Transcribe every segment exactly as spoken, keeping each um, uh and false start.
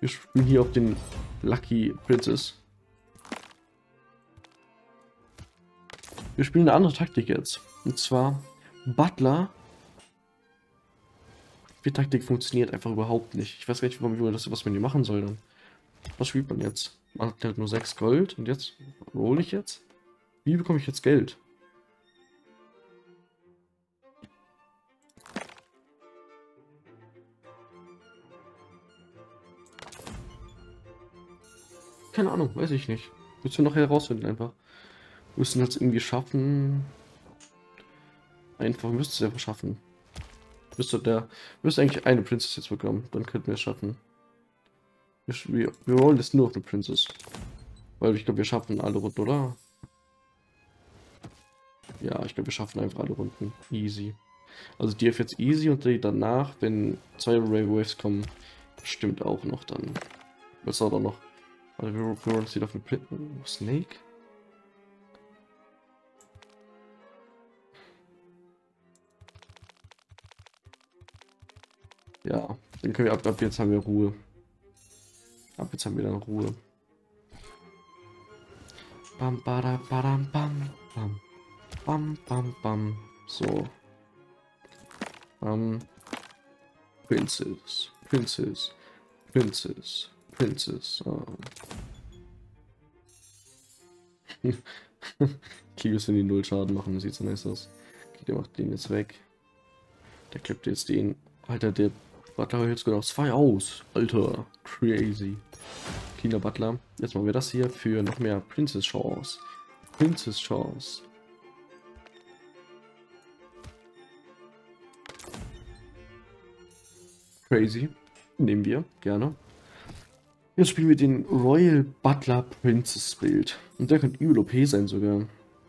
Wir spielen hier auf den Lucky Princess. Wir spielen eine andere Taktik jetzt. Und zwar Butler. Die Taktik funktioniert einfach überhaupt nicht. Ich weiß gar nicht, wie man das, was man hier machen soll dann. Was spielt man jetzt? Man hat halt nur sechs Gold und jetzt roll ich jetzt? Wie bekomme ich jetzt Geld? Keine Ahnung, weiß ich nicht. Müssen wir noch herausfinden einfach. Wir müssen das irgendwie schaffen. Einfach, wir müssen es einfach schaffen. Müsste der, müsste eigentlich eine Princess jetzt bekommen, dann könnten wir es schaffen. Wir, wir, wir rollen das nur auf eine Princess. Weil ich glaube, wir schaffen alle Runden, oder? Ja, ich glaube, wir schaffen einfach alle Runden. Easy. Also die F jetzt easy und die danach, wenn zwei Ray Waves kommen, stimmt auch noch dann. Was auch noch? Also wir, wir rollen es wieder auf eine Princess. Oh, Snake? Ja, dann können wir ab, ab jetzt haben wir Ruhe. Ab jetzt haben wir dann Ruhe. Bam, bada, badam, bam, bam. Bam, bam, bam. So. Bam. Princess. Princess. Princess. Princess. Oh. Ich liebe es, wenn die null Schaden machen. Das sieht so nice aus. Okay, der macht den jetzt weg. Der klippt jetzt den. Alter, der Butler jetzt genau zwei aus. Alter, crazy. Cleaner Butler. Jetzt machen wir das hier für noch mehr Princess Chance. Princess Chance. Crazy. Nehmen wir, gerne. Jetzt spielen wir den Royal Butler Princess Bild. Und der könnte übel O P sein sogar.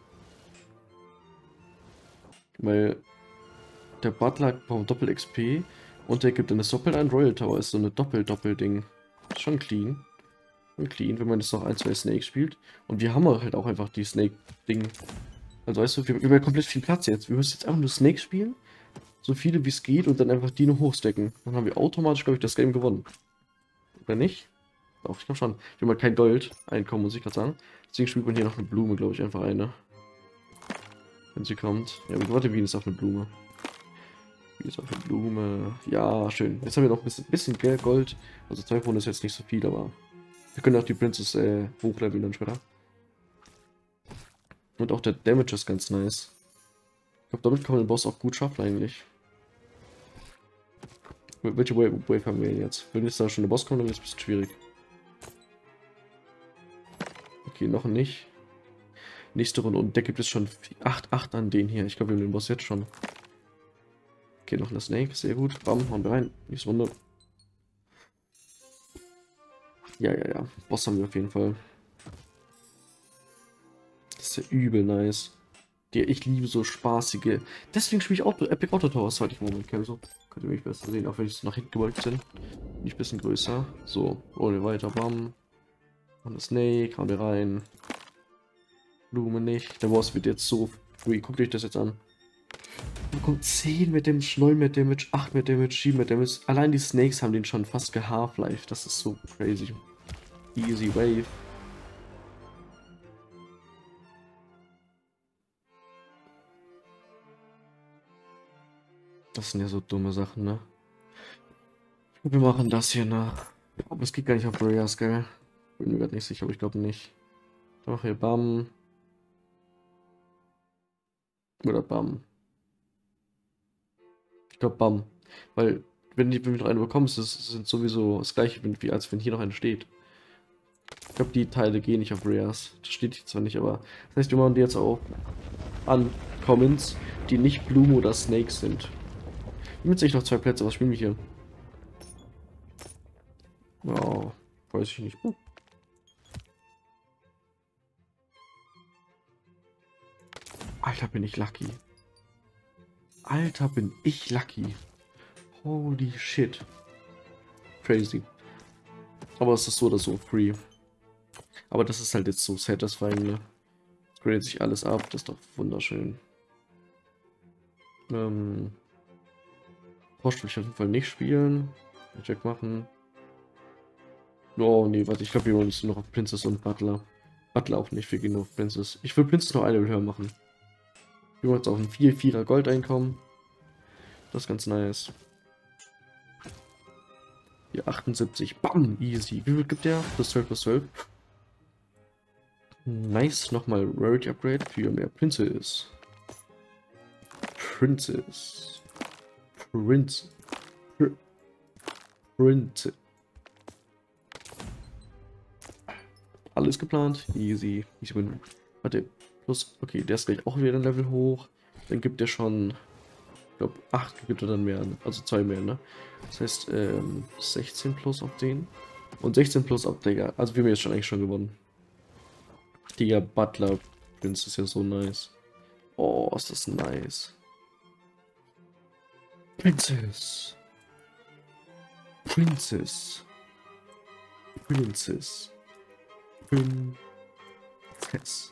Weil der Butler braucht Doppel X P und der gibt dann das Doppel ein Royal Tower. Ist so eine Doppel-Doppel-Ding. Ist schon clean. Und clean, wenn man jetzt noch ein, zwei Snakes spielt. Und wir haben halt auch einfach die Snake-Ding. Also weißt du, wir, wir haben komplett viel Platz jetzt. Wir müssen jetzt einfach nur Snakes spielen. So viele wie es geht und dann einfach die noch hochstecken. Dann haben wir automatisch, glaube ich, das Game gewonnen. Oder nicht? Doch, ich glaube schon. Wir haben halt kein Gold einkommen, muss ich gerade sagen. Deswegen spielt man hier noch eine Blume, glaube ich, einfach eine. Wenn sie kommt. Ja, warte, Wien ist auf eine Blume. Wien ist auf eine Blume. Ja, schön. Jetzt haben wir noch ein bisschen, bisschen Gold. Also zwei Runden ist jetzt nicht so viel, aber wir können auch die Princess äh, hochleveln dann später. Und auch der Damage ist ganz nice. Ich glaube, damit kann man den Boss auch gut schaffen eigentlich. Welche Wave, Wave haben wir jetzt? Wenn jetzt da schon der Boss kommt, dann wird es ein bisschen schwierig. Okay, noch nicht. Nächste Runde. Und der gibt es schon acht, acht an den hier. Ich glaube, wir haben den Boss jetzt schon. Okay, noch eine Snake. Sehr gut. Bam, hauen wir rein. Nächste Runde. Ja, ja, ja. Boss haben wir auf jeden Fall. Das ist ja übel nice. Die, ich liebe so spaßige. Deswegen spiele ich auch Epic Auto Towers, seit ich im Moment kenne. So könnt ihr mich besser sehen, auch wenn ich nach hinten gebeugt bin. Nicht ein bisschen größer. So, rollen wir weiter. Bam. Und eine Snake. Hauen wir rein. Blume nicht. Der Boss wird jetzt so free. Guckt euch das jetzt an. Da kommt zehn mit Damage, neun mit Damage, acht mit Damage, sieben mit Damage. Allein die Snakes haben den schon fast gehalf-life. Das ist so crazy. Easy Wave. Das sind ja so dumme Sachen, ne? Wir machen das hier nach. Aber es geht gar nicht auf Reyes, gell? Bin mir gerade nicht sicher, aber ich glaube nicht. Doch, hier Bam. Oder Bam. Ich glaube Bam. Weil, wenn, die, wenn wir noch eine bekommen, ist es sind sowieso das gleiche, wie als wenn hier noch eine steht. Ich glaube, die Teile gehen nicht auf Reyes. Das steht hier zwar nicht, aber. Das heißt, wir machen die jetzt auch an Commons, die nicht Blume oder Snakes sind. Mit sich noch zwei Plätze, was spielen wir hier? Ja, weiß ich nicht. Oh. Alter, bin ich lucky. Alter, bin ich lucky. Holy shit. Crazy. Aber es ist so oder so free. Aber das ist halt jetzt so satisfying, ne? Es gradet sich alles ab, das ist doch wunderschön. Ähm. Post will ich auf jeden Fall nicht spielen. Check machen. Oh, nee, warte, ich glaube, wir wollen uns noch auf Princess und Butler. Butler auch nicht, wir gehen nur auf Princess. Ich will Princess noch eine höher machen. Wir wollen jetzt auf ein vier vierer Goldeinkommen. Das ist ganz nice. Hier achtundsiebzig. Bam, easy. Wie viel gibt der? Plus zwölf, plus zwölf. Nice, nochmal Rarity Upgrade für mehr Princess. Princess. Prince. Pr Prince. Alles geplant. Easy. Ich bin. Warte. Plus. Okay, der ist gleich auch wieder ein Level hoch. Dann gibt er schon. Ich glaube, acht gibt er dann mehr. Also zwei mehr, ne? Das heißt, ähm, sechzehn plus auf den. Und sechzehn plus auf Digga. Also wir haben jetzt schon eigentlich schon gewonnen. Digga, Butler Prince ist ja so nice. Oh, ist das nice. Princess. Princess. Princess. Princess.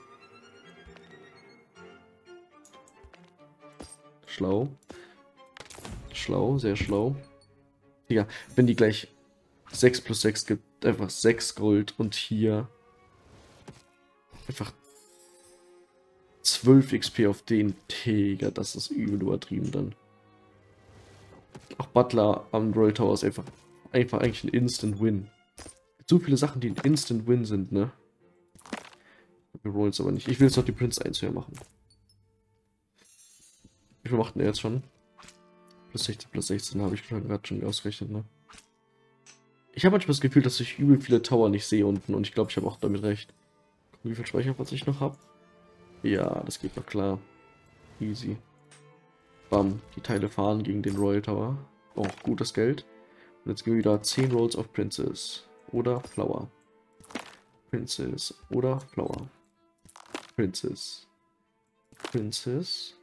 Schlau. Schlau, sehr schlau. Digga, wenn die gleich sechs plus sechs gibt, einfach sechs Gold und hier einfach zwölf X P auf den. Digga, das ist übel übertrieben dann. Auch Butler am Royal Tower ist einfach, einfach eigentlich ein Instant Win. So viele Sachen, die ein Instant Win sind, ne? Wir rollen es aber nicht. Ich will jetzt noch die Prince eins höher machen. Wie viel macht denn er jetzt schon? Plus sechzehn, plus sechzehn habe ich gerade schon ausgerechnet, ne? Ich habe manchmal das Gefühl, dass ich übel viele Tower nicht sehe unten und ich glaube, ich habe auch damit recht. Wie viel Speicherplatz ich noch habe? Ja, das geht noch klar. Easy. Bam, die Teile fahren gegen den Royal Tower. Auch gutes Geld. Und jetzt gehen wir wieder zehn Rolls auf Princess. Oder Flower. Princess. Oder Flower. Princess. Princess.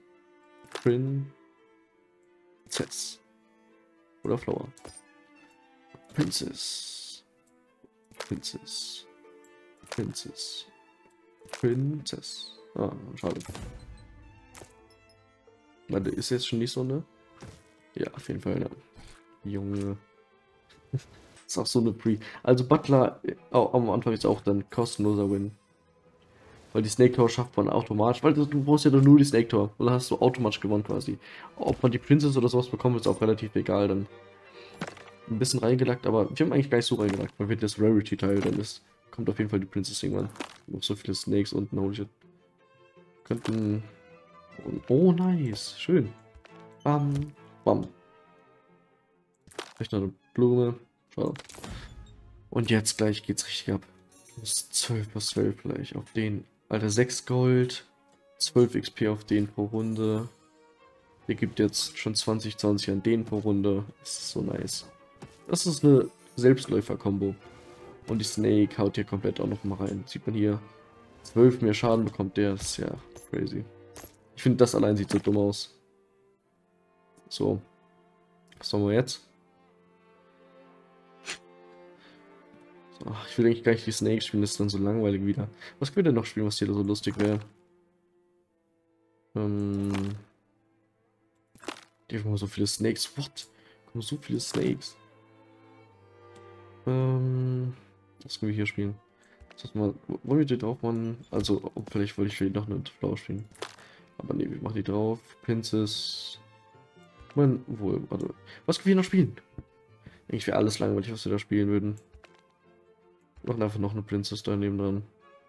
Princess. Oder Flower. Princess. Princess. Princess. Princess. Ah, schade. Warte, ist jetzt schon nicht so, ne? Ja, auf jeden Fall, ja. Junge. Ist auch so eine Pre. Also Butler oh, am Anfang ist auch dann kostenloser Win. Weil die Snake Tower schafft man automatisch. Weil du, du brauchst ja nur die Snake Tower. Und dann hast du automatisch gewonnen quasi. Ob man die Princess oder sowas bekommt, ist auch relativ egal dann. Ein bisschen reingelackt, aber wir haben eigentlich gar nicht so reingelackt, weil wenn das Rarity-Teil dann ist, kommt auf jeden Fall die Princess irgendwann. Noch so viele Snakes unten, holy shit. Könnten. Oh, nice. Schön. Bam. Bam. Vielleicht noch eine Blume. Schade. Und jetzt gleich geht's richtig ab. Plus zwölf plus zwölf gleich auf den. Alter, sechs Gold. zwölf X P auf den pro Runde. Der gibt jetzt schon zwanzig, zwanzig an den pro Runde. Das ist so nice. Das ist eine Selbstläufer-Kombo. Und die Snake haut hier komplett auch noch mal rein. Sieht man hier. zwölf mehr Schaden bekommt der. Das ist ja crazy. Ich finde, das allein sieht so dumm aus. So. Was machen wir jetzt? So, ich will eigentlich gar nicht die Snake spielen, das ist dann so langweilig wieder. Was können wir denn noch spielen, was hier so lustig wäre? Ähm. Die haben so viele Snakes. What? Kommen so viele Snakes. Ähm. Was können wir hier spielen? Das mal, wollen wir die drauf machen? Also, vielleicht wollte ich vielleicht noch eine Flower spielen. Aber ne, wir machen die drauf. Princess. Man, wohl, warte. Was können wir noch spielen? Eigentlich wäre alles langweilig, was wir da spielen würden. Wir machen einfach noch eine Princess da neben dran.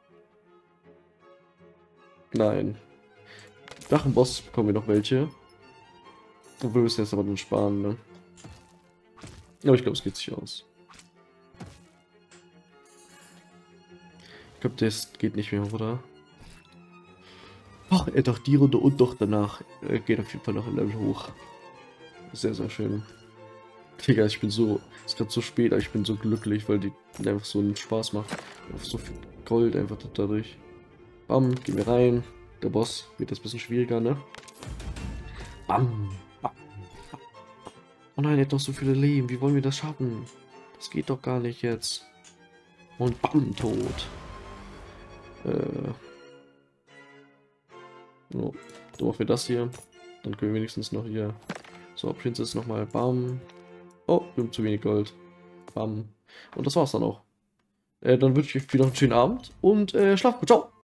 Nein. Nach dem Boss bekommen wir noch welche. Obwohl wir müssen jetzt aber dann sparen, ne? Aber ich glaube, es geht sich aus. Ich glaube, das geht nicht mehr, oder? Ach, er doch die Runde und doch danach. Er geht auf jeden Fall noch ein Level hoch. Sehr, sehr schön. Digga, ich bin so. Es ist gerade so spät, aber ich bin so glücklich, weil die einfach so einen Spaß macht. Auf so viel Gold einfach dadurch. Bam, gehen wir rein. Der Boss wird jetzt ein bisschen schwieriger, ne? Bam, bam, bam. Oh nein, er hat doch so viele Leben. Wie wollen wir das schaffen? Das geht doch gar nicht jetzt. Und bam, tot. Äh. So, so machen wir das hier. Dann können wir wenigstens noch hier. So, Princess nochmal. Bam. Oh, wir haben zu wenig Gold. Bam. Und das war's dann auch. Äh, dann wünsche ich euch wieder noch einen schönen Abend und äh, schlaft gut. Ciao.